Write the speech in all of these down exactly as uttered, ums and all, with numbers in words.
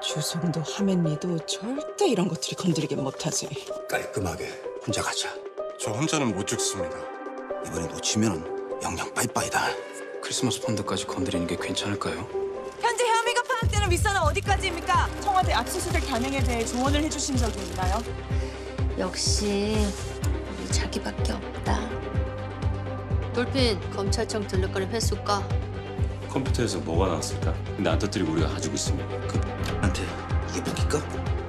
주성도 하맨니도 절대 이런 것들이 건드리긴 못하지. 깔끔하게 혼자 가자. 저 혼자는 못 죽습니다. 이번에 놓치면은 영영 빠이빠이다. 크리스마스 펀드까지 건드리는 게 괜찮을까요? 현재 혐의가 파악되는 윗선은 어디까지입니까? 청와대 압수수색 단행에 대해 조언을 해주신 적이 있나요? 역시 우리 자기밖에 없다. 돌핀, 검찰청 들락거림 횟수가 컴퓨터에서 뭐가 나왔을까? 근데 안 터뜨리고 우리가 가지고 있으면 그 한테 이게 먹힐까?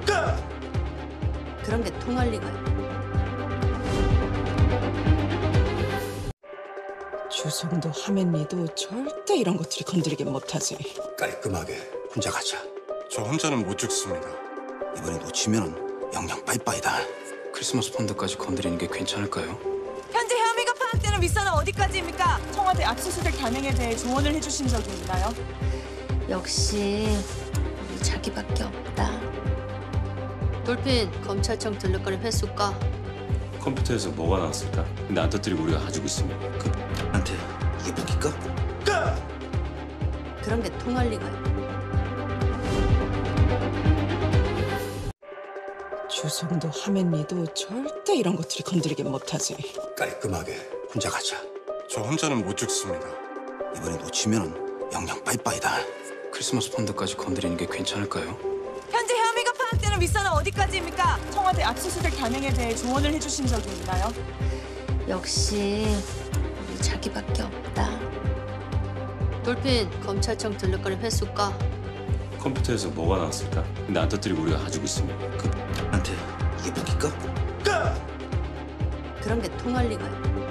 그런 게 통할 리가요. 주성도 하맨니도 절대 이런 것들이 건드리긴 못하지. 깔끔하게 혼자 가자. 저 혼자는 못 죽습니다. 이번에 놓치면은 영영 빠이빠이다. 크리스마스 펀드까지 건드리는 게 괜찮을까요? 현재 혐의가 파악되는 윗선은 어디까지입니까? 청와대 압수수색 단행에 대해 조언을 해주신 적이 있나요? 역시 우리 자기밖에 없다. 돌핀, 검찰청 들락거림 횟수가 컴퓨터에서 뭐가 나왔을까? 근데 안 터뜨리고 우리가 가지고 있으면 그 한테 이게 먹힐까? 그런 게 통할 리가요. 주성도 하맨니도 절대 이런 것들이 건드리긴 못하지. 깔끔하게 혼자 가자. 저 혼자는 못 죽습니다. 이번에 놓치면은 영영 빠이빠이다. 크리스마스 펀드까지 건드리는 게 괜찮을까요? 현재 혐의가 파악되는 윗선은 어디까지입니까? 청와대 압수수색 단행에 대해 조언을 해주신 적이 있나요? 역시 우리 자기밖에 없다. 돌핀, 검찰청 들락거림 횟수가 컴퓨터에서 뭐가 나왔을까? 근데 안 터뜨리고 우리가 가지고 있으면 그 한테 이게 먹힐까? 그런 게 통할 리가요.